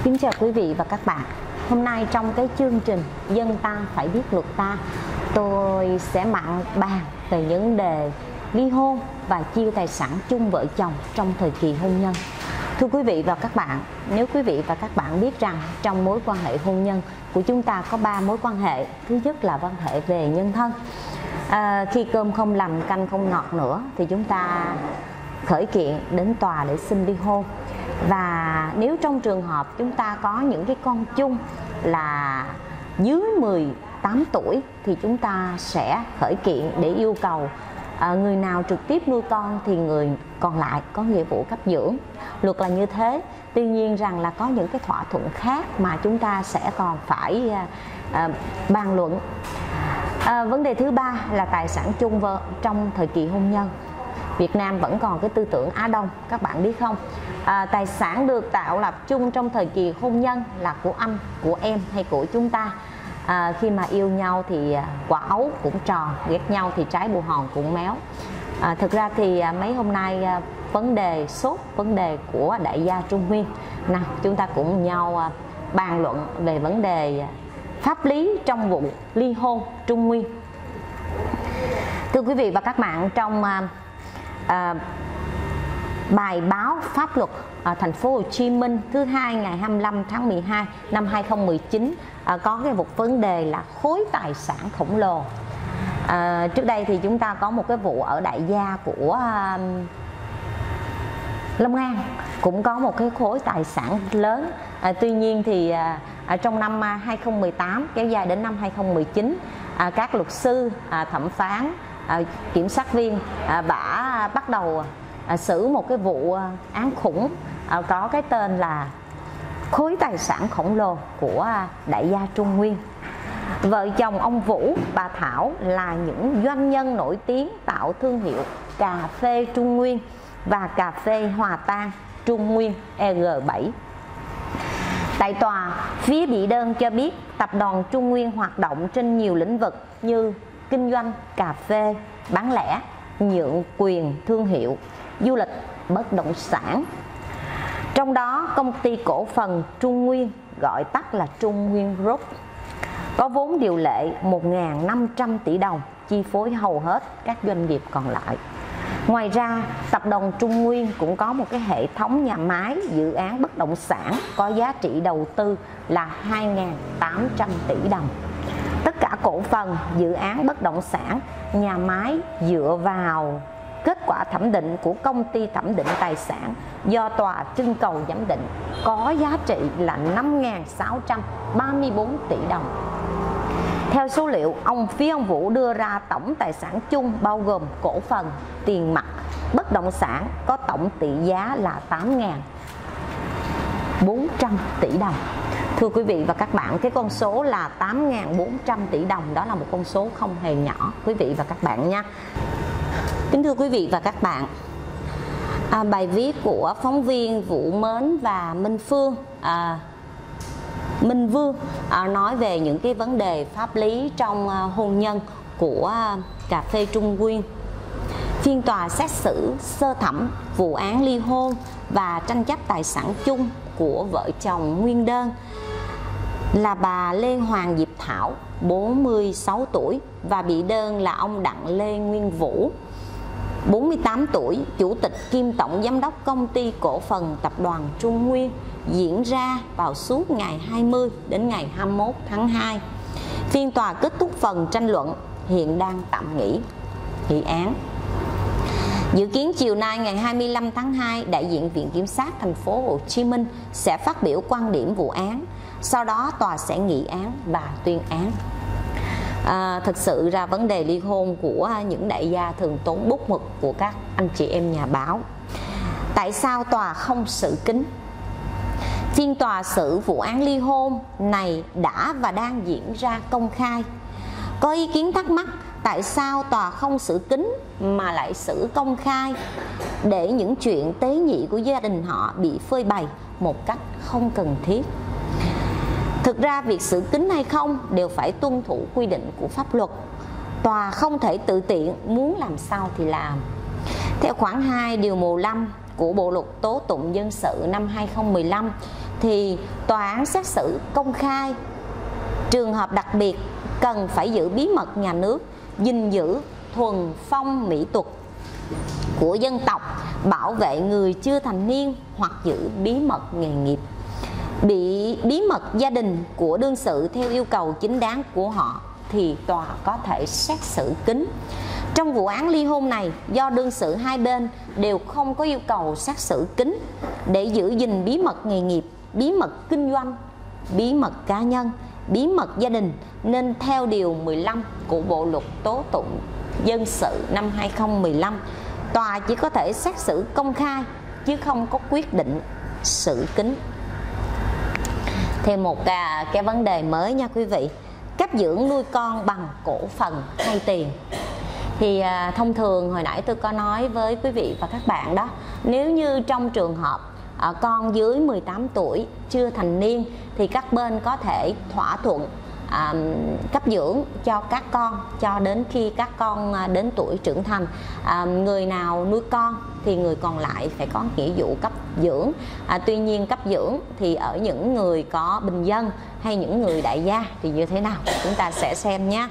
Kính chào quý vị và các bạn. Hôm nay trong cái chương trình Dân ta phải biết luật ta, tôi sẽ bàn về những vấn đề ly hôn và chia tài sản chung vợ chồng trong thời kỳ hôn nhân. Thưa quý vị và các bạn, nếu quý vị và các bạn biết rằng trong mối quan hệ hôn nhân của chúng ta có 3 mối quan hệ. Thứ nhất là quan hệ về nhân thân. Khi cơm không lành canh không ngọt nữa thì chúng ta khởi kiện đến tòa để xin ly hôn. Và nếu trong trường hợp chúng ta có những cái con chung là dưới 18 tuổi thì chúng ta sẽ khởi kiện để yêu cầu người nào trực tiếp nuôi con thì người còn lại có nghĩa vụ cấp dưỡng. Luật là như thế. Tuy nhiên rằng là có những cái thỏa thuận khác mà chúng ta sẽ còn phải bàn luận. Vấn đề thứ ba là tài sản chung trong thời kỳ hôn nhân. Việt Nam vẫn còn cái tư tưởng Á Đông, các bạn biết không? Tài sản được tạo lập chung trong thời kỳ hôn nhân là của anh, của em hay của chúng ta. Khi mà yêu nhau thì quả ấu cũng tròn, ghét nhau thì trái bù hòn cũng méo. Thực ra thì mấy hôm nay vấn đề của đại gia Trung Nguyên. Nào chúng ta cùng nhau bàn luận về vấn đề pháp lý trong vụ ly hôn Trung Nguyên. Thưa quý vị và các bạn, trong bài báo pháp luật thành phố Hồ Chí Minh thứ hai ngày 25 tháng 12 năm 2019 có cái vấn đề là khối tài sản khổng lồ. Trước đây thì chúng ta có một cái vụ ở đại gia của Long An cũng có một cái khối tài sản lớn. Tuy nhiên thì trong năm 2018 kéo dài đến năm 2019, các luật sư, thẩm phán, kiểm sát viên đã bắt đầu xử một cái vụ án khủng có cái tên là khối tài sản khổng lồ của đại gia Trung Nguyên. Vợ chồng ông Vũ, bà Thảo là những doanh nhân nổi tiếng tạo thương hiệu cà phê Trung Nguyên và cà phê Hòa Tan Trung Nguyên EG7. Tại tòa, phía bị đơn cho biết tập đoàn Trung Nguyên hoạt động trên nhiều lĩnh vực như kinh doanh cà phê, bán lẻ, nhượng quyền thương hiệu, du lịch, bất động sản. Trong đó, công ty cổ phần Trung Nguyên, gọi tắt là Trung Nguyên Group, có vốn điều lệ 1.500 tỷ đồng, chi phối hầu hết các doanh nghiệp còn lại. Ngoài ra, tập đoàn Trung Nguyên cũng có một cái hệ thống nhà máy, dự án bất động sản có giá trị đầu tư là 2.800 tỷ đồng. Tất cả cổ phần, dự án bất động sản, nhà máy dựa vào kết quả thẩm định của công ty thẩm định tài sản do tòa trưng cầu giám định có giá trị là 5.634 tỷ đồng. Theo số liệu, phía ông Vũ đưa ra tổng tài sản chung bao gồm cổ phần, tiền mặt, bất động sản có tổng tỷ giá là 8.400 tỷ đồng. Thưa quý vị và các bạn, cái con số là 8.400 tỷ đồng đó là một con số không hề nhỏ quý vị và các bạn nha. Kính thưa quý vị và các bạn, bài viết của phóng viên Vũ Mến và Minh Vương nói về những cái vấn đề pháp lý trong hôn nhân của cà phê Trung Nguyên. Phiên tòa xét xử sơ thẩm vụ án ly hôn và tranh chấp tài sản chung của vợ chồng nguyên đơn là bà Lê Hoàng Diệp Thảo 46 tuổi và bị đơn là ông Đặng Lê Nguyên Vũ 48 tuổi, chủ tịch kiêm tổng giám đốc công ty cổ phần tập đoàn Trung Nguyên, diễn ra vào suốt ngày 20 đến ngày 21 tháng 2. Phiên tòa kết thúc phần tranh luận, hiện đang tạm nghỉ nghị án. Dự kiến chiều nay ngày 25 tháng 2, đại diện Viện Kiểm sát thành phố Hồ Chí Minh sẽ phát biểu quan điểm vụ án. Sau đó tòa sẽ nghị án và tuyên án. Thực sự ra vấn đề ly hôn của những đại gia thường tốn bút mực của các anh chị em nhà báo. Tại sao tòa không xử kín? Phiên tòa xử vụ án ly hôn này đã và đang diễn ra công khai. Có ý kiến thắc mắc tại sao tòa không xử kín mà lại xử công khai để những chuyện tế nhị của gia đình họ bị phơi bày một cách không cần thiết. Thực ra việc xử kín hay không đều phải tuân thủ quy định của pháp luật. Tòa không thể tự tiện muốn làm sao thì làm. Theo khoản 2 điều 15 của Bộ luật tố tụng dân sự năm 2015 thì tòa án xét xử công khai. Trường hợp đặc biệt cần phải giữ bí mật nhà nước, gìn giữ thuần phong mỹ tục của dân tộc, bảo vệ người chưa thành niên hoặc giữ bí mật nghề nghiệp. Bí mật gia đình của đương sự theo yêu cầu chính đáng của họ thì tòa có thể xét xử kín. Trong vụ án ly hôn này, do đương sự hai bên đều không có yêu cầu xét xử kín để giữ gìn bí mật nghề nghiệp, bí mật kinh doanh, bí mật cá nhân, bí mật gia đình, nên theo điều 15 của Bộ luật tố tụng dân sự năm 2015, tòa chỉ có thể xét xử công khai chứ không có quyết định xử kín. Thêm một cái vấn đề mới nha quý vị, cấp dưỡng nuôi con bằng cổ phần hay tiền. Thì thông thường hồi nãy tôi có nói với quý vị và các bạn đó, nếu như trong trường hợp con dưới 18 tuổi chưa thành niên thì các bên có thể thỏa thuận cấp dưỡng cho các con cho đến khi các con đến tuổi trưởng thành. Người nào nuôi con thì người còn lại phải có nghĩa vụ cấp dưỡng. Tuy nhiên cấp dưỡng thì ở những người có bình dân hay những người đại gia thì như thế nào chúng ta sẽ xem nhé.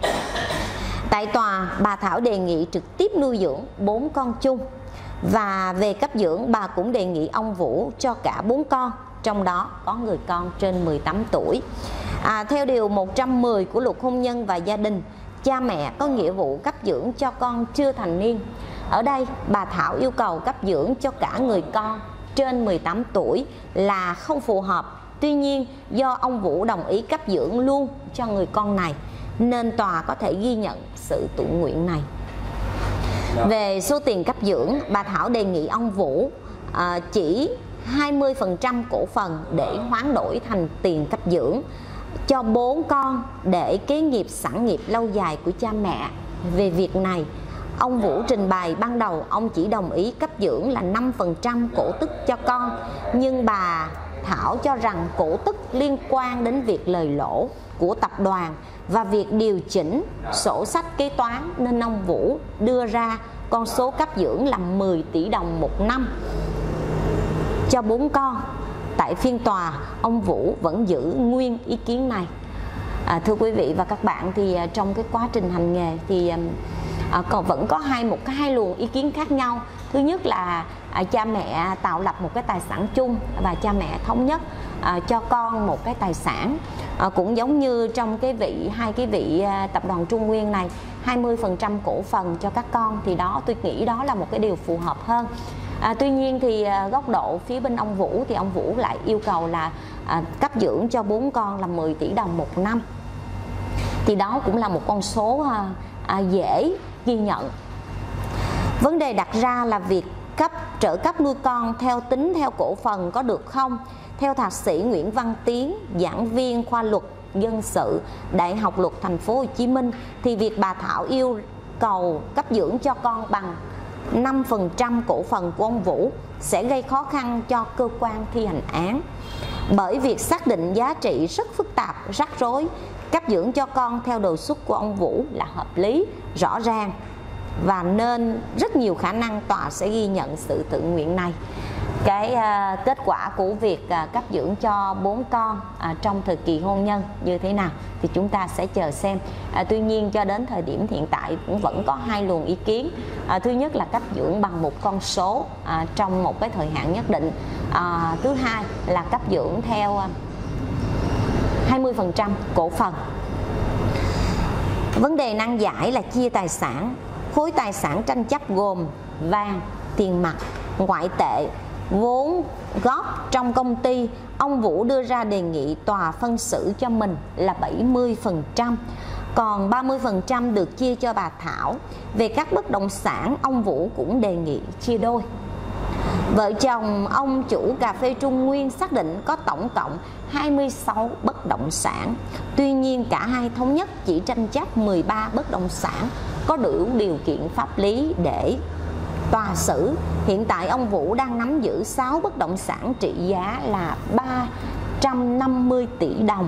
Tại tòa, bà Thảo đề nghị trực tiếp nuôi dưỡng 4 con chung, và về cấp dưỡng bà cũng đề nghị ông Vũ cho cả 4 con, trong đó có người con trên 18 tuổi. Theo điều 110 của Luật Hôn nhân và Gia đình, cha mẹ có nghĩa vụ cấp dưỡng cho con chưa thành niên. Ở đây bà Thảo yêu cầu cấp dưỡng cho cả người con trên 18 tuổi là không phù hợp. Tuy nhiên do ông Vũ đồng ý cấp dưỡng luôn cho người con này nên tòa có thể ghi nhận sự tự nguyện này. Về số tiền cấp dưỡng, bà Thảo đề nghị ông Vũ chỉ 20% cổ phần để hoán đổi thành tiền cấp dưỡng cho 4 con để kế nghiệp sản nghiệp lâu dài của cha mẹ. Về việc này, ông Vũ trình bày ban đầu ông chỉ đồng ý cấp dưỡng là 5% cổ tức cho con, nhưng bà Thảo cho rằng cổ tức liên quan đến việc lời lỗ của tập đoàn và việc điều chỉnh sổ sách kế toán nên ông Vũ đưa ra con số cấp dưỡng là 10 tỷ đồng một năm cho 4 con. Tại phiên tòa, ông Vũ vẫn giữ nguyên ý kiến này. Thưa quý vị và các bạn, thì trong cái quá trình hành nghề thì còn vẫn có hai luồng ý kiến khác nhau. Thứ nhất là cha mẹ tạo lập một cái tài sản chung và cha mẹ thống nhất cho con một cái tài sản. Cũng giống như trong hai cái vị tập đoàn Trung Nguyên này, 20% cổ phần cho các con, thì đó tôi nghĩ đó là một cái điều phù hợp hơn. Tuy nhiên thì góc độ phía bên ông Vũ thì ông Vũ lại yêu cầu là cấp dưỡng cho 4 con là 10 tỷ đồng một năm. Thì đó cũng là một con số dễ ghi nhận. Vấn đề đặt ra là việc trợ cấp nuôi con tính theo cổ phần có được không? Theo thạc sĩ Nguyễn Văn Tiến, giảng viên khoa luật dân sự Đại học Luật Thành phố Hồ Chí Minh, thì việc bà Thảo yêu cầu cấp dưỡng cho con bằng 5% cổ phần của ông Vũ sẽ gây khó khăn cho cơ quan thi hành án, bởi việc xác định giá trị rất phức tạp, rắc rối. Cấp dưỡng cho con theo đề xuất của ông Vũ là hợp lý, rõ ràng, và nên rất nhiều khả năng tòa sẽ ghi nhận sự tự nguyện này. Cái kết quả của việc cấp dưỡng cho 4 con trong thời kỳ hôn nhân như thế nào thì chúng ta sẽ chờ xem. Tuy nhiên cho đến thời điểm hiện tại cũng vẫn có hai luồng ý kiến. Thứ nhất là cấp dưỡng bằng một con số trong một cái thời hạn nhất định. Thứ hai là cấp dưỡng theo 20% cổ phần. Vấn đề nan giải là chia tài sản. Khối tài sản tranh chấp gồm vàng, tiền mặt, ngoại tệ, vốn góp trong công ty. Ông Vũ đưa ra đề nghị tòa phân xử cho mình là 70%, còn 30% được chia cho bà Thảo. Về các bất động sản, ông Vũ cũng đề nghị chia đôi. Vợ chồng ông chủ cà phê Trung Nguyên xác định có tổng cộng 26 bất động sản. Tuy nhiên cả hai thống nhất chỉ tranh chấp 13 bất động sản có đủ điều kiện pháp lý để tòa xử. Hiện tại ông Vũ đang nắm giữ 6 bất động sản trị giá là 350 tỷ đồng.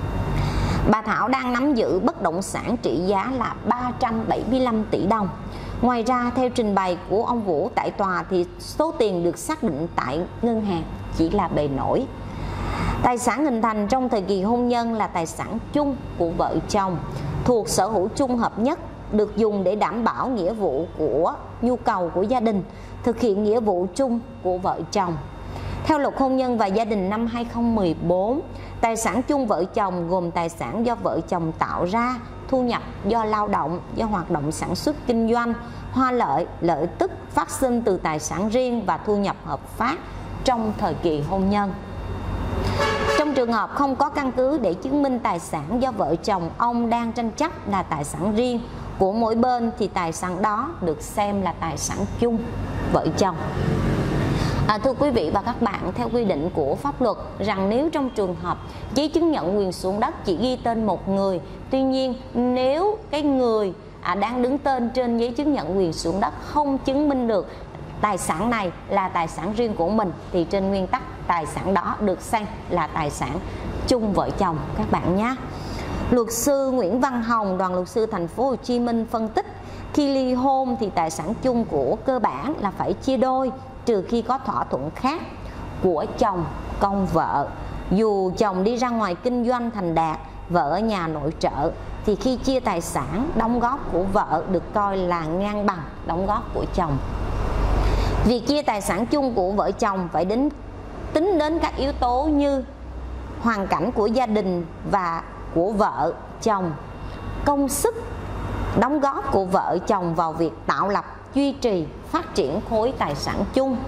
Bà Thảo đang nắm giữ bất động sản trị giá là 375 tỷ đồng. Ngoài ra, theo trình bày của ông Vũ tại tòa thì số tiền được xác định tại ngân hàng chỉ là bề nổi. Tài sản hình thành trong thời kỳ hôn nhân là tài sản chung của vợ chồng, thuộc sở hữu chung hợp nhất, được dùng để đảm bảo nghĩa vụ của nhu cầu của gia đình, thực hiện nghĩa vụ chung của vợ chồng. Theo Luật Hôn nhân và Gia đình năm 2014, tài sản chung vợ chồng gồm tài sản do vợ chồng tạo ra, thu nhập do lao động, do hoạt động sản xuất kinh doanh, hoa lợi, lợi tức phát sinh từ tài sản riêng và thu nhập hợp pháp trong thời kỳ hôn nhân. Trong trường hợp không có căn cứ để chứng minh tài sản do vợ chồng ông đang tranh chấp là tài sản riêng của mỗi bên thì tài sản đó được xem là tài sản chung vợ chồng. Thưa quý vị và các bạn, theo quy định của pháp luật rằng nếu trong trường hợp giấy chứng nhận quyền sử dụng đất chỉ ghi tên một người, tuy nhiên nếu cái người đang đứng tên trên giấy chứng nhận quyền sử dụng đất không chứng minh được tài sản này là tài sản riêng của mình thì trên nguyên tắc tài sản đó được xem là tài sản chung vợ chồng các bạn nhé. Luật sư Nguyễn Văn Hồng, đoàn luật sư thành phố Hồ Chí Minh phân tích, khi ly hôn thì tài sản chung của cơ bản là phải chia đôi, trừ khi có thỏa thuận khác của chồng con vợ. Dù chồng đi ra ngoài kinh doanh thành đạt, vợ ở nhà nội trợ, thì khi chia tài sản, đóng góp của vợ được coi là ngang bằng đóng góp của chồng. Việc chia tài sản chung của vợ chồng phải tính đến các yếu tố như hoàn cảnh của gia đình và của vợ chồng, công sức đóng góp của vợ chồng vào việc tạo lập, duy trì, phát triển khối tài sản chung.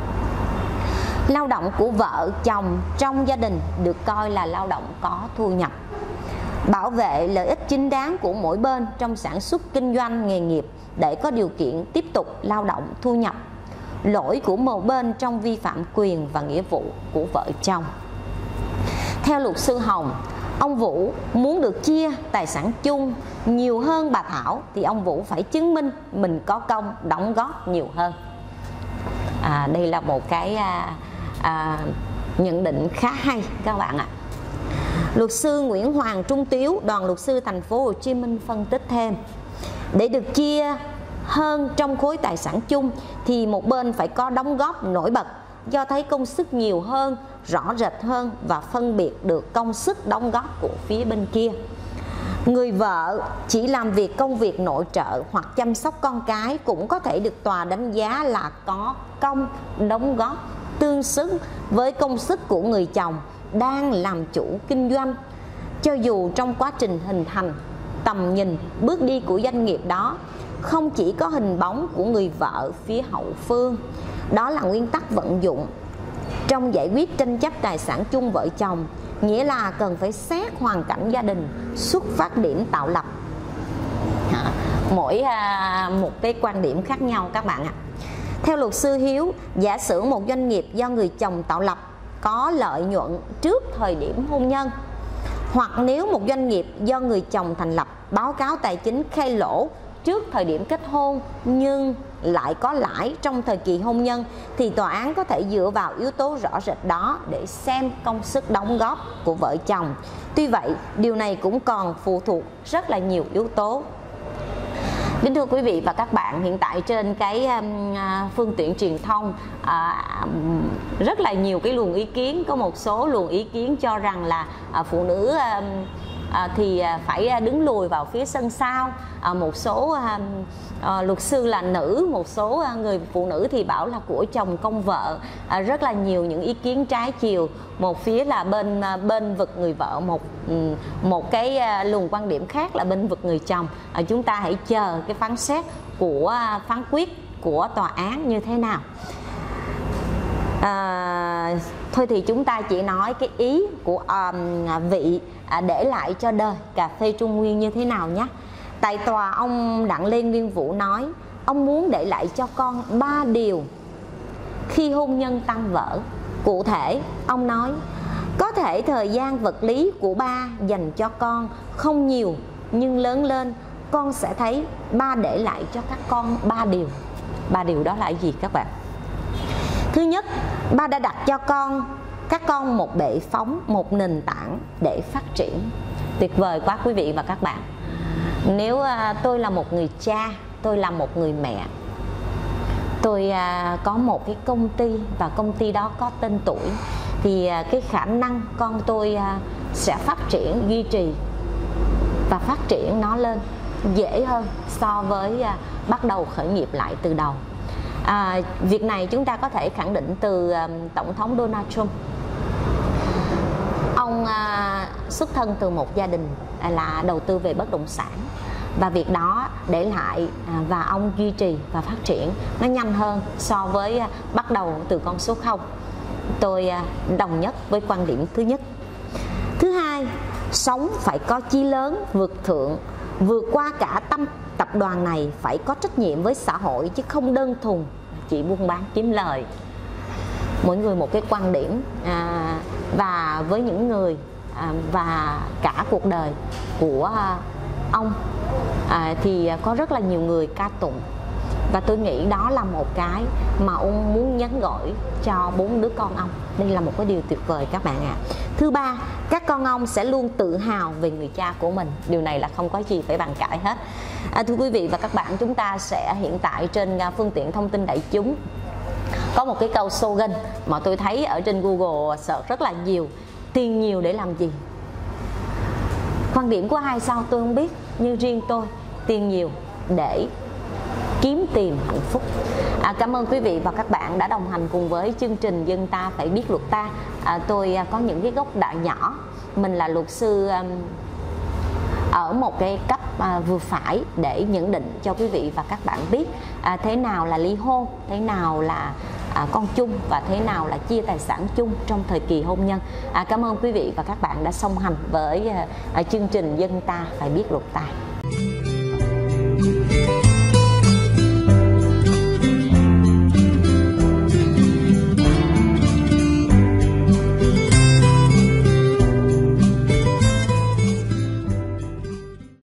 Lao động của vợ chồng trong gia đình được coi là lao động có thu nhập. Bảo vệ lợi ích chính đáng của mỗi bên trong sản xuất kinh doanh nghề nghiệp để có điều kiện tiếp tục lao động thu nhập. Lỗi của một bên trong vi phạm quyền và nghĩa vụ của vợ chồng. Theo luật sư Hồng, ông Vũ muốn được chia tài sản chung nhiều hơn bà Thảo thì ông Vũ phải chứng minh mình có công đóng góp nhiều hơn. Đây là một cái nhận định khá hay các bạn ạ. Luật sư Nguyễn Hoàng Trung Tiếu, đoàn luật sư thành phố Hồ Chí Minh phân tích thêm, để được chia hơn trong khối tài sản chung thì một bên phải có đóng góp nổi bật, do thấy công sức nhiều hơn, rõ rệt hơn và phân biệt được công sức đóng góp của phía bên kia. Người vợ chỉ làm việc công việc nội trợ hoặc chăm sóc con cái cũng có thể được tòa đánh giá là có công đóng góp tương xứng với công sức của người chồng đang làm chủ kinh doanh, cho dù trong quá trình hình thành tầm nhìn bước đi của doanh nghiệp đó không chỉ có hình bóng của người vợ phía hậu phương. Đó là nguyên tắc vận dụng trong giải quyết tranh chấp tài sản chung vợ chồng, nghĩa là cần phải xét hoàn cảnh gia đình, xuất phát điểm tạo lập. Mỗi một cái quan điểm khác nhau các bạn ạ. Theo luật sư Hiếu, giả sử một doanh nghiệp do người chồng tạo lập có lợi nhuận trước thời điểm hôn nhân, hoặc nếu một doanh nghiệp do người chồng thành lập báo cáo tài chính khai lỗ trước thời điểm kết hôn nhưng lại có lãi trong thời kỳ hôn nhân, thì tòa án có thể dựa vào yếu tố rõ rệt đó để xem công sức đóng góp của vợ chồng. Tuy vậy, điều này cũng còn phụ thuộc rất là nhiều yếu tố. Kính thưa quý vị và các bạn, hiện tại trên cái phương tiện truyền thông rất là nhiều cái luồng ý kiến. Có một số luồng ý kiến cho rằng là phụ nữ thì phải đứng lùi vào phía sân sau. Một số luật sư là nữ, một số người phụ nữ thì bảo là của chồng công vợ. Rất là nhiều những ý kiến trái chiều. Một phía là bên vực người vợ, một cái luồng quan điểm khác là bên vực người chồng. Chúng ta hãy chờ cái phán xét của phán quyết của tòa án như thế nào. Thôi thì chúng ta chỉ nói cái ý của vị để lại cho đời cà phê Trung Nguyên như thế nào nhé. Tại tòa, ông Đặng Lê Nguyên Vũ nói ông muốn để lại cho con 3 điều khi hôn nhân tan vỡ. Cụ thể, ông nói có thể thời gian vật lý của ba dành cho con không nhiều, nhưng lớn lên con sẽ thấy ba để lại cho các con 3 điều. 3 điều đó là gì các bạn? Thứ nhất, ba đã đặt cho các con một bệ phóng, một nền tảng để phát triển. Tuyệt vời quá quý vị và các bạn. Nếu tôi là một người cha tôi là một người mẹ. Tôi có một cái công ty và công ty đó có tên tuổi, thì cái khả năng con tôi sẽ phát triển, duy trì và phát triển nó lên dễ hơn so với bắt đầu khởi nghiệp lại từ đầu. Việc này chúng ta có thể khẳng định từ Tổng thống Donald Trump. Ông xuất thân từ một gia đình là đầu tư về bất động sản, và việc đó để lại và ông duy trì và phát triển nó nhanh hơn so với bắt đầu từ con số 0. Tôi đồng nhất với quan điểm thứ nhất. Thứ hai, sống phải có chí lớn, vượt qua cả tập đoàn này, phải có trách nhiệm với xã hội chứ không đơn thuần chỉ buôn bán kiếm lời. Mỗi người một cái quan điểm, và với những người và cả cuộc đời của ông thì có rất là nhiều người ca tụng, và tôi nghĩ đó là một cái mà ông muốn nhắn gửi cho 4 đứa con ông. Đây là một cái điều tuyệt vời các bạn ạ. Thứ ba, các con ông sẽ luôn tự hào về người cha của mình. Điều này là không có gì phải bàn cãi hết. Thưa quý vị và các bạn, chúng ta sẽ hiện tại trên phương tiện thông tin đại chúng có một cái câu slogan mà tôi thấy ở trên Google search rất là nhiều: tiền nhiều để làm gì? Quan điểm của ai sao tôi không biết, nhưng riêng tôi, tiền nhiều để kiếm tìm hạnh phúc. Cảm ơn quý vị và các bạn đã đồng hành cùng với chương trình Dân Ta Phải Biết Luật Ta. Tôi có những cái góc độ nhỏ, mình là luật sư ở một cái cấp vừa phải để nhận định cho quý vị và các bạn biết thế nào là ly hôn, thế nào là con chung và thế nào là chia tài sản chung trong thời kỳ hôn nhân. Cảm ơn quý vị và các bạn đã song hành với chương trình Dân Ta Phải Biết Luật Ta.